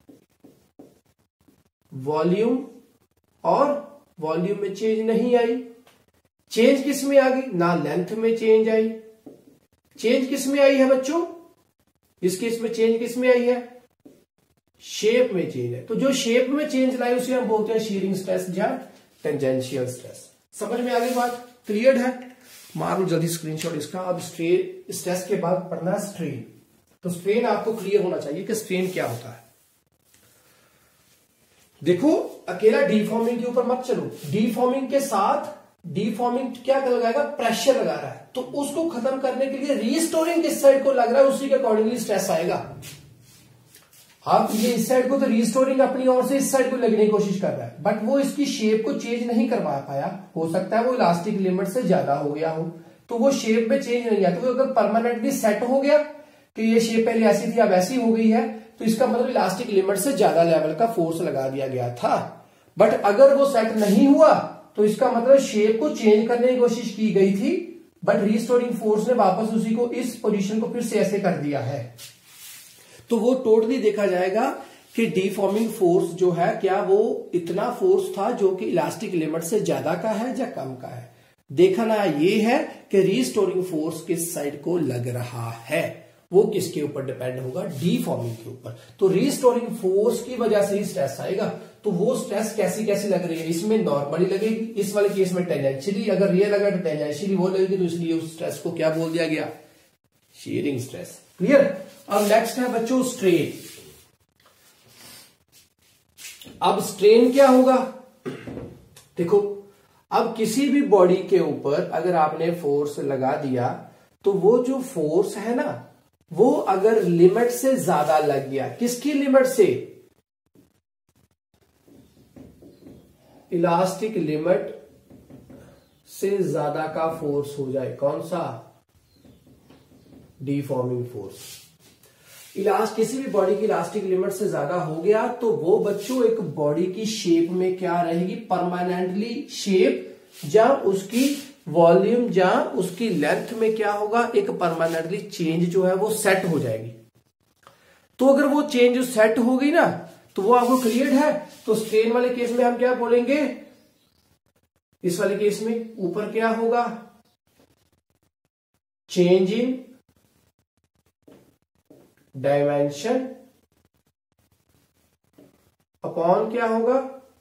वॉल्यूम में चेंज नहीं आई, चेंज किस में आ गई, ना लेंथ में चेंज आई, चेंज किस में आई है बच्चों, इस केस में चेंज किस में आई है, शेप में चेंज है। तो जो शेप में चेंज लाई उसे हम बोलते हैं शीयरिंग स्ट्रेस या टेंजेंशियल स्ट्रेस। समझ में आ गई बात, क्लियर है? मार लो जल्दी स्क्रीनशॉट इसका। अब स्ट्रेस के बाद पढ़ना स्ट्रेन। तो स्ट्रेन आपको क्लियर होना चाहिए कि स्ट्रेन क्या होता है। देखो, अकेला डीफॉर्मिंग के ऊपर मत चलो, डीफॉर्मिंग के साथ डीफॉर्मिंग क्या लगाएगा, प्रेशर लगा रहा है, तो उसको खत्म करने के लिए रीस्टोरिंग किस साइड को लग रहा है उसी के अकॉर्डिंगली स्ट्रेस आएगा। अब ये इस साइड को तो रीस्टोरिंग अपनी ओर से इस साइड को लगने की कोशिश कर रहा है, बट वो इसकी शेप को चेंज नहीं करवा पाया, हो सकता है वो इलास्टिक लिमिट से ज्यादा हो गया हो, तो वो शेप में चेंज नहीं आया। तो अगर परमानेंटली सेट हो गया कि ये शेप पहले ऐसी थी अब ऐसी हो गई है, तो इसका मतलब इलास्टिक लिमिट से ज्यादा लेवल का फोर्स लगा दिया गया था। बट अगर वो सेट नहीं हुआ तो इसका मतलब शेप को चेंज करने की कोशिश की गई थी, बट रीस्टोरिंग फोर्स ने वापस उसी को इस पोजीशन को फिर से ऐसे कर दिया है। तो वो टोटली देखा जाएगा कि डीफॉर्मिंग फोर्स जो है क्या वो इतना फोर्स था जो कि इलास्टिक लिमिट से ज्यादा का है या कम का है। देखना ये है कि रीस्टोरिंग फोर्स किस साइड को लग रहा है, वो किसके ऊपर डिपेंड होगा, डीफॉर्मिंग के ऊपर। तो रीस्टोरिंग फोर्स की वजह से ही स्ट्रेस आएगा। तो वो स्ट्रेस कैसी कैसी लग रही है, इसमें नॉर्मली लगेगी, इस वाले केस में टेंजेंशियली, अगर ये लगा तो टेंजेंशियली वो लगेगी, तो इसलिए उस स्ट्रेस को क्या बोल दिया गया, शीयरिंग स्ट्रेस। क्लियर? अब नेक्स्ट है बच्चों स्ट्रेन। अब स्ट्रेन क्या होगा, देखो, अब किसी भी बॉडी के ऊपर अगर आपने फोर्स लगा दिया तो वो जो फोर्स है ना वो अगर लिमिट से ज्यादा लग गया, किसकी लिमिट से, इलास्टिक लिमिट से ज्यादा का फोर्स हो जाए, कौन सा, डीफॉर्मिंग फोर्स। किसी भी बॉडी की इलास्टिक लिमिट से ज्यादा हो गया तो वो बच्चों एक बॉडी की शेप में क्या रहेगी, परमानेंटली शेप, जब उसकी वॉल्यूम या उसकी लेंथ में क्या होगा, एक परमानेंटली चेंज जो है वो सेट हो जाएगी। तो अगर वो चेंज सेट हो गई ना तो वो आपको क्लियर है। तो स्ट्रेन वाले केस में हम क्या बोलेंगे, इस वाले केस में ऊपर क्या होगा, चेंज इन डायमेंशन अपॉन क्या होगा,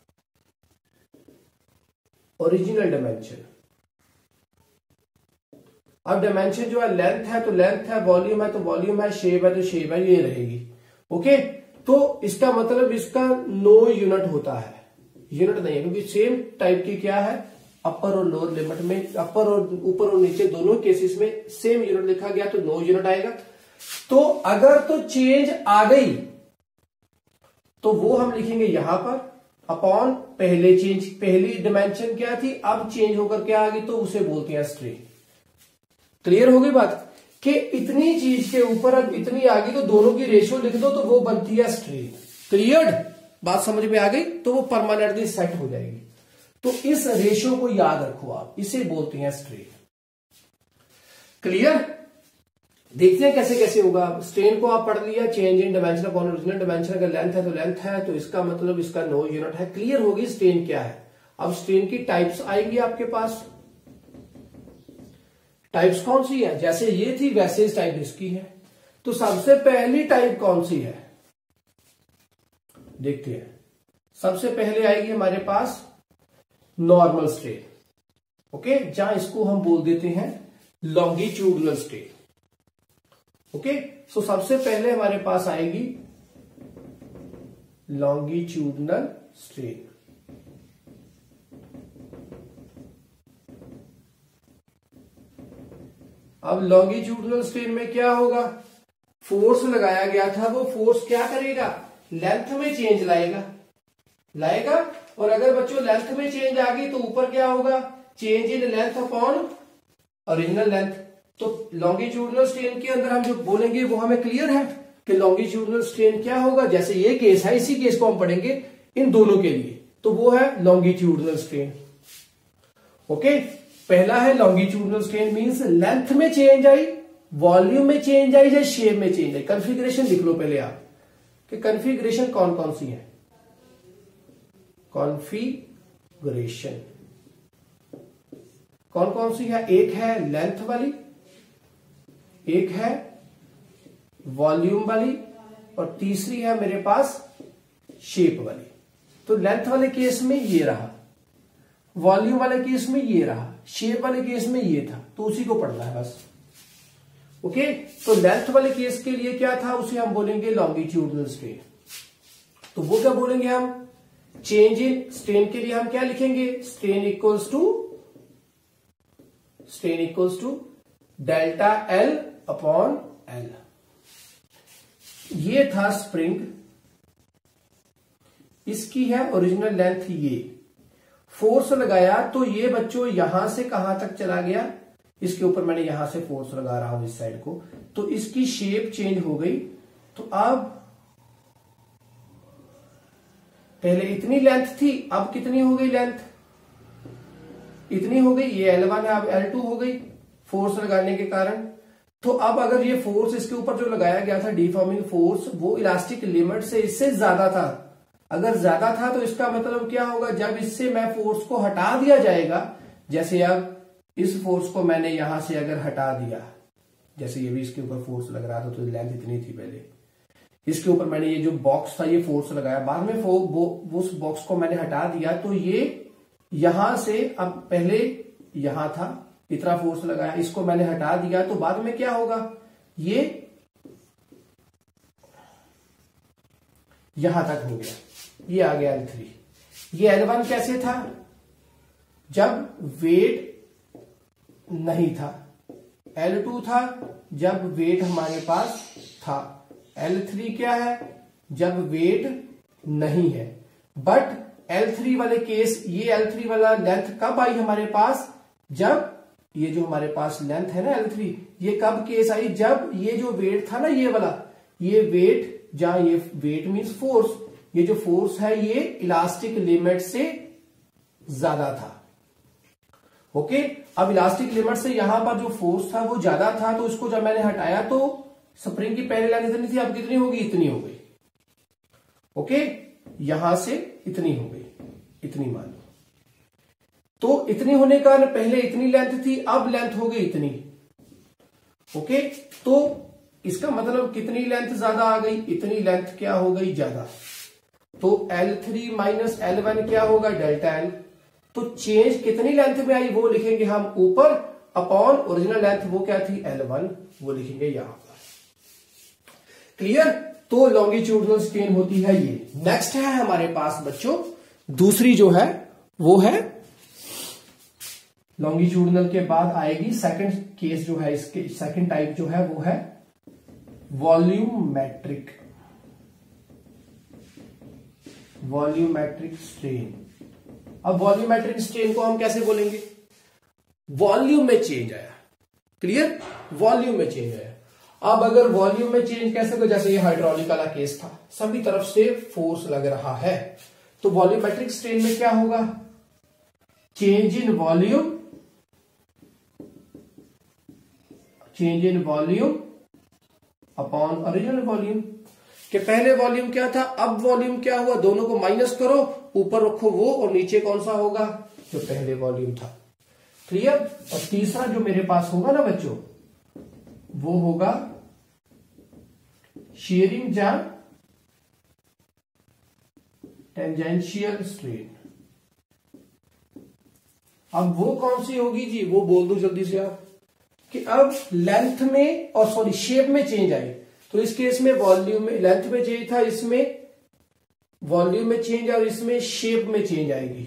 ओरिजिनल डायमेंशन। अब डायमेंशन जो है लेंथ है तो लेंथ है, वॉल्यूम है तो वॉल्यूम है, शेप है तो शेप है, ये रहेगी। ओके, तो इसका मतलब इसका नो यूनिट होता है, यूनिट नहीं है, क्योंकि सेम टाइप की क्या है, अपर और लोअर लिमिट में, अपर और ऊपर और नीचे दोनों केसेस में सेम यूनिट लिखा गया तो नो यूनिट आएगा। तो अगर तो चेंज आ गई तो वो हम लिखेंगे यहां पर अपॉन पहले चेंज, पहली डायमेंशन क्या थी, अब चेंज होकर क्या आ गई तो उसे बोलते हैं स्ट्रेन। क्लियर हो गई बात कि इतनी चीज के ऊपर अब इतनी आ गई तो दोनों की रेशियो लिख दो तो वो बनती है स्ट्रेन। क्लियर, बात समझ में आ गई, तो वो परमानेंटली सेट हो जाएगी। तो इस रेशियो को याद रखो आप, इसे बोलते हैं स्ट्रेन। क्लियर, देखते हैं कैसे कैसे होगा। स्ट्रेन को आप पढ़ लिया, change in dimension upon original dimension, अगर लेंथ है तो लेंथ है, तो इसका मतलब इसका नो यूनिट है। क्लियर होगी स्ट्रेन क्या है। अब स्ट्रेन की टाइप्स आएंगी आपके पास। टाइप्स कौन सी है, जैसे ये थी वैसे इस टाइप इसकी है। तो सबसे पहली टाइप कौन सी है, देखते हैं। सबसे पहले आएगी हमारे पास नॉर्मल स्ट्रेन। ओके, जहां इसको हम बोल देते हैं लॉन्गिट्यूडनल स्ट्रेन। ओके, सो सबसे पहले हमारे पास आएगी लॉन्गिट्यूडनल स्ट्रेन। अब लॉन्गिट्यूडनल स्ट्रेन में क्या होगा, फोर्स लगाया गया था, वो फोर्स क्या करेगा, लेंथ में चेंज लाएगा। और अगर बच्चों लेंथ में चेंज आ गई तो ऊपर क्या होगा, change in length upon original length. तो लॉन्गिट्यूडनल स्ट्रेन के अंदर हम जो बोलेंगे वो हमें क्लियर है कि लॉन्गिट्यूडनल स्ट्रेन क्या होगा। जैसे ये केस है, इसी केस को हम पढ़ेंगे इन दोनों के लिए, तो वो है लॉन्गिट्यूडनल स्ट्रेन। ओके, पहला है लॉन्गिट्यूडनल स्ट्रेन मींस लेंथ में चेंज आई, वॉल्यूम में चेंज आई या शेप में चेंज आई। कॉन्फ़िगरेशन लिख लो पहले आप कि कॉन्फ़िगरेशन कौन कौन सी है। कॉन्फ़िगरेशन कौन कौन सी है, एक है लेंथ वाली, एक है वॉल्यूम वाली, और तीसरी है मेरे पास शेप वाली। तो लेंथ वाले केस में ये रहा, वॉल्यूम वाले केस में ये रहा, शेप वाले केस में ये था, तो उसी को पढ़ना है बस। ओके, तो लेंथ वाले केस के लिए क्या था, उसे हम बोलेंगे लॉन्गिट्यूडनल स्ट्रेन। तो वो क्या बोलेंगे हम, चेंज इन स्ट्रेन के लिए हम क्या लिखेंगे, strain equals to delta L upon L. ये था स्प्रिंग, इसकी है ओरिजिनल लेंथ, ये फोर्स लगाया तो ये बच्चों यहां से कहां तक चला गया, इसके ऊपर मैंने यहां से फोर्स लगा रहा हूं इस साइड को, तो इसकी शेप चेंज हो गई। तो अब पहले इतनी लेंथ थी, अब कितनी हो गई लेंथ, इतनी हो गई, ये L1 है, अब L2 हो गई फोर्स लगाने के कारण। तो अब अगर ये फोर्स इसके ऊपर जो लगाया गया था डिफॉर्मिंग फोर्स, वो इलास्टिक लिमिट से इससे ज्यादा था, अगर ज्यादा था तो इसका मतलब क्या होगा, जब इससे मैं फोर्स को हटा दिया जाएगा, जैसे अब इस फोर्स को मैंने यहां से अगर हटा दिया, जैसे ये भी इसके ऊपर फोर्स लग रहा था तो लेंथ इतनी थी पहले, इसके ऊपर मैंने ये जो बॉक्स था ये फोर्स लगाया, बाद में उस बॉक्स को मैंने हटा दिया, तो ये यहां से, अब पहले यहां था इतना फोर्स लगाया, इसको मैंने हटा दिया, तो बाद में क्या होगा, ये यहां तक हो गया, ये आ गया L3। ये L1 कैसे था, जब वेट नहीं था, L2 था जब वेट हमारे पास था, L3 क्या है, जब वेट नहीं है। बट L3 वाले केस, ये L3 वाला लेंथ कब आई हमारे पास, जब ये जो हमारे पास लेंथ है ना L3, ये कब केस आई, जब ये जो वेट था ना ये वाला, ये वेट, जहां ये वेट मीन्स फोर्स, ये जो फोर्स है ये इलास्टिक लिमिट से ज्यादा था। ओके, अब इलास्टिक लिमिट से यहां पर जो फोर्स था वो ज्यादा था, तो इसको जब मैंने हटाया तो स्प्रिंग की पहले लेंथ इतनी थी, अब कितनी होगी, इतनी हो गई। ओके, यहां से इतनी हो गई, इतनी मान लो। तो इतनी होने का पहले इतनी लेंथ थी, अब लेंथ हो गई इतनी। ओके, तो इसका मतलब कितनी लेंथ ज्यादा आ गई, इतनी लेंथ क्या हो गई ज्यादा। तो L3 माइनस L1 क्या होगा, डेल्टा L। तो चेंज कितनी लेंथ में आई वो लिखेंगे हम ऊपर, अपॉन ओरिजिनल लेंथ वो क्या थी, L1, वो लिखेंगे यहां पर। क्लियर। तो लॉन्गिट्यूडनल स्ट्रेन होती है ये। नेक्स्ट है हमारे पास बच्चों दूसरी जो है वो है लॉन्गिट्यूडनल के बाद आएगी सेकंड केस जो है, इसके सेकंड टाइप जो है वो है वॉल्यूमेट्रिक स्ट्रेन। अब वॉल्यूमेट्रिक स्ट्रेन को हम कैसे बोलेंगे, वॉल्यूम में चेंज आया। क्लियर, वॉल्यूम में चेंज आया। अब अगर वॉल्यूम में चेंज कैसे होगा, जैसे ये हाइड्रोलिक वाला केस था, सभी तरफ से फोर्स लग रहा है, तो वॉल्यूमेट्रिक स्ट्रेन में क्या होगा, change in volume upon original volume. कि पहले वॉल्यूम क्या था, अब वॉल्यूम क्या हुआ, दोनों को माइनस करो, ऊपर रखो वो, और नीचे कौन सा होगा, जो पहले वॉल्यूम था। क्लियर। और तीसरा जो मेरे पास होगा ना बच्चों, वो होगा शेयरिंग या टेंजेंशियल स्ट्रेन। अब वो कौन सी होगी जी, वो बोल दो जल्दी से आप, कि अब लेंथ में और सॉरी शेप में चेंज आई। तो इस केस में वॉल्यूम में लेंथ में चेंज था, इसमें वॉल्यूम में चेंज, और इसमें शेप में चेंज आएगी,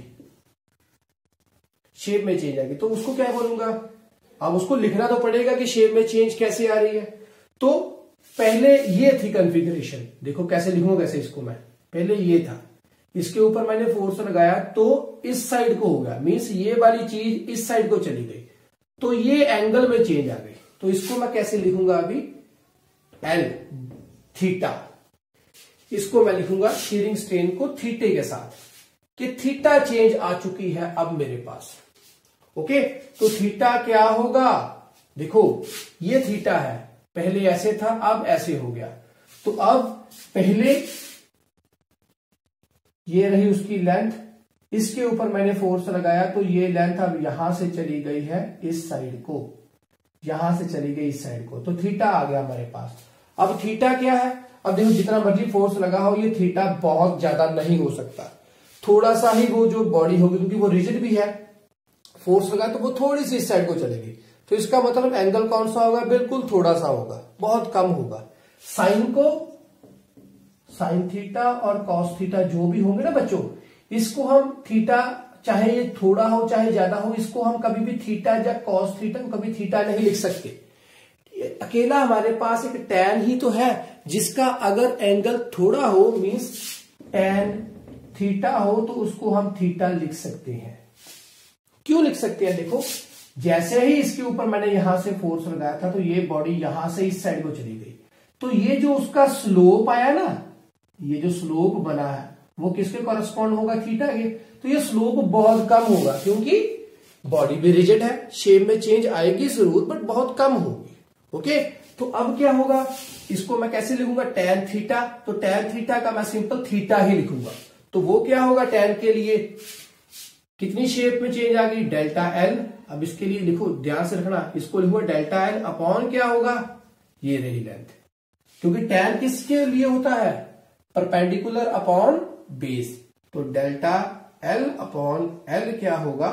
शेप में चेंज आएगी। तो उसको क्या बोलूंगा, अब उसको लिखना तो पड़ेगा कि शेप में चेंज कैसे आ रही है। तो पहले ये थी कॉन्फ़िगरेशन, देखो कैसे लिखूंगा, कैसे इसको मैं, पहले ये था, इसके ऊपर मैंने फोर्स लगाया तो इस साइड को हो गया, मीन्स ये वाली चीज इस साइड को चली गई, तो ये एंगल में चेंज आ गई। तो इसको मैं कैसे लिखूंगा अभी, L थीटा, इसको मैं लिखूंगा शीयरिंग स्ट्रेन को थीटे के साथ, कि थीटा चेंज आ चुकी है अब मेरे पास। ओके, तो थीटा क्या होगा, देखो ये थीटा है, पहले ऐसे था अब ऐसे हो गया, तो अब पहले ये रही उसकी लेंथ, इसके ऊपर मैंने फोर्स लगाया तो ये लेंथ अब यहां से चली गई है इस साइड को, यहां से चली गई इस साइड को, तो थीटा आ गया हमारे पास। अब थीटा क्या है, अब देखो जितना मर्जी फोर्स लगा हो, ये थीटा बहुत ज्यादा नहीं हो सकता, थोड़ा सा ही वो जो बॉडी होगी, क्योंकि वो रिजिड भी है, फोर्स लगा तो वो थोड़ी सी इस साइड को चलेगी, तो इसका मतलब एंगल कौन सा होगा, बिल्कुल थोड़ा सा होगा, बहुत कम होगा। साइन थीटा और कॉस थीटा जो भी होंगे ना बच्चों, इसको हम थीटा चाहे ये थोड़ा हो चाहे ज्यादा हो, इसको हम कभी भी थीटा या कॉस थीटा कभी थीटा नहीं लिख सकते। अकेला हमारे पास एक टैन ही तो है जिसका अगर एंगल थोड़ा हो, मीन्स टैन थीटा हो, तो उसको हम थीटा लिख सकते हैं। क्यों लिख सकते हैं, देखो जैसे ही इसके ऊपर मैंने यहां से फोर्स लगाया था तो ये बॉडी यहां से इस साइड को चली गई, तो ये जो उसका स्लोप आया ना, ये जो स्लोप बना है वो किसके कॉरेस्पॉन्ड होगा, थीटा के। तो ये स्लोप बहुत कम होगा क्योंकि बॉडी भी रिजिड है, शेप में चेंज आएगी जरूर बट बहुत कम होगी। ओके, तो अब क्या होगा, इसको मैं कैसे लिखूंगा, टैन थीटा, तो टैन थीटा का मैं सिंपल थीटा ही लिखूंगा, तो वो क्या होगा, टैन के लिए कितनी शेप में चेंज आ गई, डेल्टा एल। अब इसके लिए लिखो, ध्यान से रखना, इसको लिखो डेल्टा एल अपॉन क्या होगा, ये रही लेंथ, क्योंकि टैन किसके लिए होता है, परपेंडिकुलर अपॉन बेस, तो डेल्टा एल अपॉन एल क्या होगा,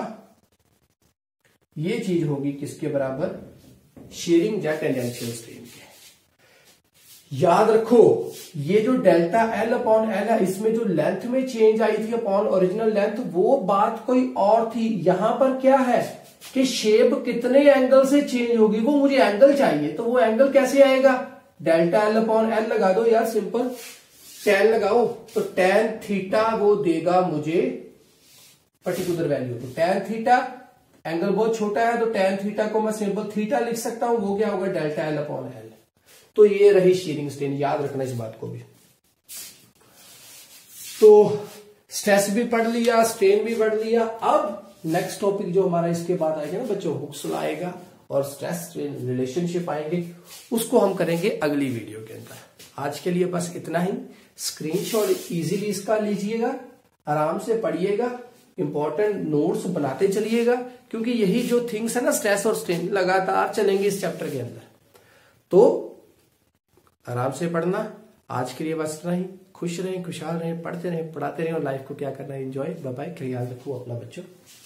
ये चीज होगी किसके बराबर, शेयरिंग या टेंजेंशियल स्ट्रेन के। याद रखो ये जो डेल्टा एल अपॉन एल है, इसमें जो लेंथ में चेंज आई थी अपॉन ओरिजिनल लेंथ, वो बात कोई और थी। यहां पर क्या है कि शेप कितने एंगल से चेंज होगी, वो मुझे एंगल चाहिए, तो वो एंगल कैसे आएगा, डेल्टा एल अपॉन एल लगा दो यार, सिंपल टैन लगाओ, तो टैन थीटा वो देगा मुझे पर्टिकुलर वैल्यू। तो टैन थीटा एंगल बहुत छोटा है, तो टैन थीटा को मैं सिंपल थीटा लिख सकता हूं, वो क्या होगा, डेल्टा एल अपॉन एल। तो ये रही शीयरिंग स्ट्रेन, याद रखना इस बात को भी। तो स्ट्रेस भी पढ़ लिया, स्ट्रेन भी पढ़ लिया। अब नेक्स्ट टॉपिक जो हमारा इसके बाद आएगा ना बच्चों, हुक्स लॉ आएगा और स्ट्रेस स्ट्रेन रिलेशनशिप आएंगे, उसको हम करेंगे अगली वीडियो के अंदर। आज के लिए बस इतना ही। स्क्रीनशॉट इजीली इसका लीजिएगा, आराम से पढ़िएगा, इंपॉर्टेंट नोट्स बनाते चलिएगा, क्योंकि यही जो थिंग्स है ना, स्ट्रेस और स्ट्रेन लगातार चलेंगे इस चैप्टर के अंदर। तो आराम से पढ़ना। आज के लिए बस इतना ही। खुश रहें, खुशहाल रहें, पढ़ते रहें, पढ़ाते रहें और लाइफ को क्या करना है, एंजॉय। Bye bye. ख्याल रखो अपना बच्चों।